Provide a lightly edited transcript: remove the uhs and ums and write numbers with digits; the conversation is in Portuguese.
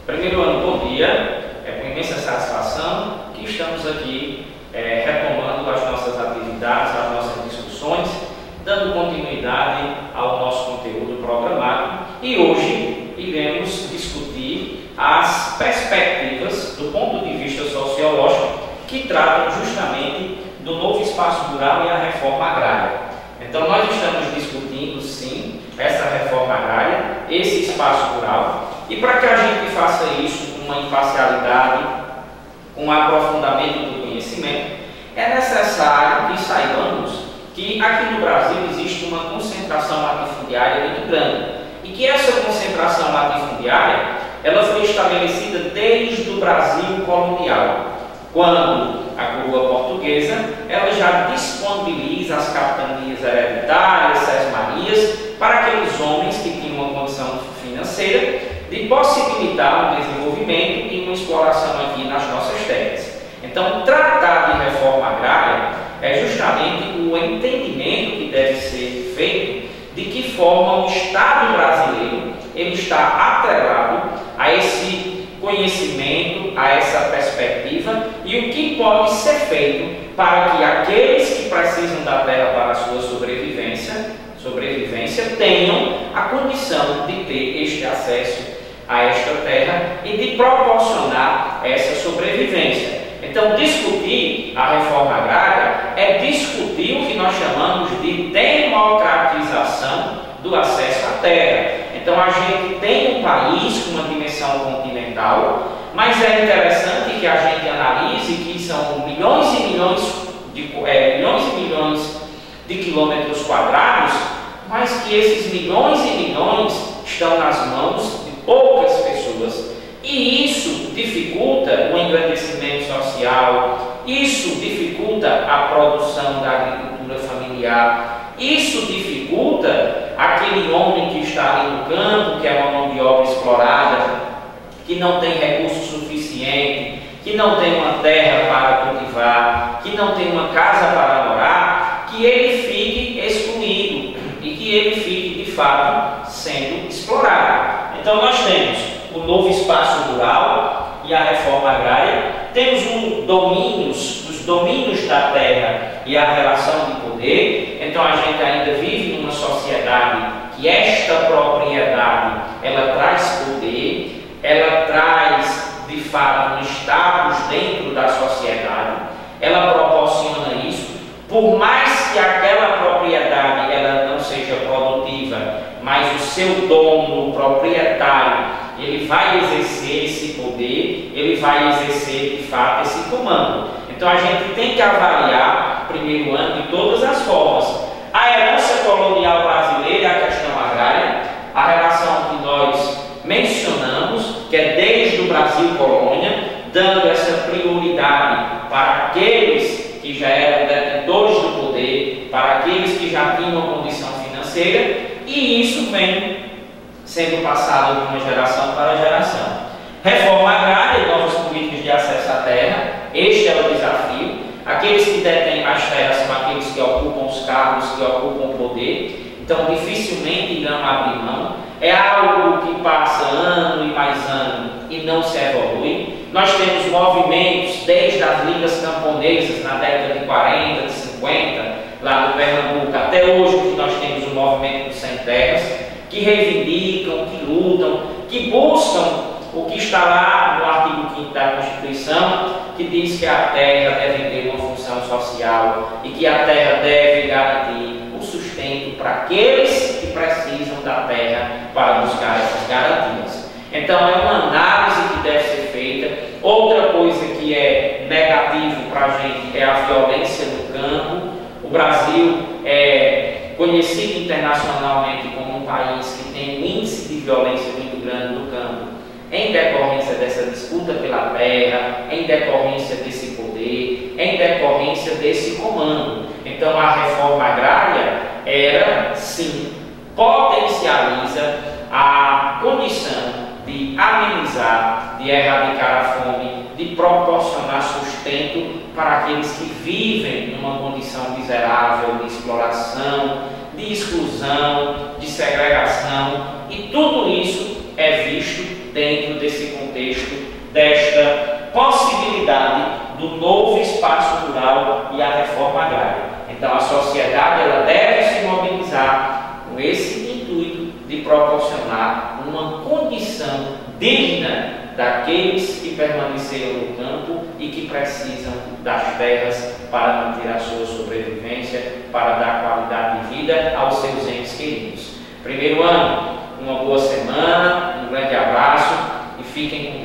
Primeiro ano, bom dia. É com imensa satisfação que estamos aqui retomando as nossas atividades, as nossas discussões, dando continuidade ao nosso conteúdo programado. E hoje iremos discutir as perspectivas do ponto de vista sociológico que tratam justamente do novo espaço rural e a reforma agrária. Então nós estamos discutindo sim essa reforma agrária, esse espaço rural, e para que a gente faça isso com uma imparcialidade, com um aprofundamento do conhecimento, é necessário que saibamos que aqui no Brasil existe uma concentração latifundiária muito grande e que essa concentração latifundiária ela foi estabelecida desde o Brasil colonial, quando a coroa portuguesa ela já disponibiliza as capitanias hereditárias, sesmarias, para aqueles homens que tinham uma condição financeira de possibilitar um desenvolvimento e uma exploração aqui nas nossas terras. Então, tratar de reforma agrária é justamente o entendimento que deve ser feito de que forma o Estado brasileiro ele está atrelado a esse conhecimento, a essa perspectiva e o que pode ser feito para que aqueles que precisam da terra para a sua sobrevivência tenham a condição de ter este acesso a esta terra e de proporcionar essa sobrevivência. Então, discutir a reforma agrária é discutir o que nós chamamos de democratização do acesso à terra. Então, a gente tem um país com uma dimensão continental, mas é interessante que a gente analise que são milhões e milhões de quilômetros quadrados, mas que esses milhões e milhões estão nas mãos de poucas pessoas. E isso dificulta o engrandecimento social, isso dificulta a produção da agricultura familiar, isso dificulta aquele homem que está ali no campo, que é uma mão de obra explorada, que não tem recurso suficiente, que não tem uma terra para cultivar, que não tem uma casa para morar, que ele fique excluído e que ele fique de fato sendo explorado. Então nós temos o novo espaço rural e a reforma agrária, temos os domínios da terra e a relação de poder. Então a gente ainda vive numa sociedade que esta propriedade ela traz poder, ela traz de fato um status dentro da sociedade, ela proporciona isso, por mais que aquela propriedade ela não seja produtiva, mas o seu dono, o proprietário, ele vai exercer esse poder, ele vai exercer de fato esse comando. Então a gente tem que avaliar, primeiro ano, de todas as formas. A herança colonial brasileira e a questão agrária, a relação que nós mencionamos, que é desde o Brasil colônia, dando essa prioridade para aqueles que já eram detentores do poder, para aqueles que já tinham uma condição financeira, e isso vem sendo passado de uma geração para geração. Reforma agrária e novas políticas de acesso à terra, este é o desafio. Aqueles que detêm as terras são aqueles que ocupam os cargos, que ocupam o poder, então dificilmente irão abrir mão. É algo que passa ano e mais ano e não se evolui. Nós temos movimentos desde as ligas camponesas na década de 40, de 50, lá no Pernambuco, até hoje que nós temos o movimento dos sem terras, que reivindicam, que lutam, que buscam o que está lá no artigo 5º da Constituição, que diz que a terra deve ter uma função social e que a terra deve garantir o sustento para aqueles que precisam da terra para buscar essas garantias. Então é uma análise que deve ser feita. Outra coisa que é negativo para a gente é a violência no campo. O Brasil é conhecido internacionalmente como um país que tem um índice de violência muito grande no campo, em decorrência dessa disputa pela terra, em decorrência desse poder, em decorrência desse comando. Então a reforma agrária era, sim, potencializa a condição de amenizar, de erradicar a fome, de proporcionar sustento para aqueles que vivem numa condição miserável de exploração, de exclusão, de segregação, e tudo isso é visto dentro desse contexto, desta possibilidade do novo espaço rural e a reforma agrária. Então a sociedade ela deve se mobilizar com esse intuito de proporcionar uma condição digna daqueles que permaneceram no campo e que precisam das terras para manter a sua sobrevivência, para dar qualidade de vida aos seus entes queridos. Primeiro ano, uma boa semana, um grande abraço e fiquem com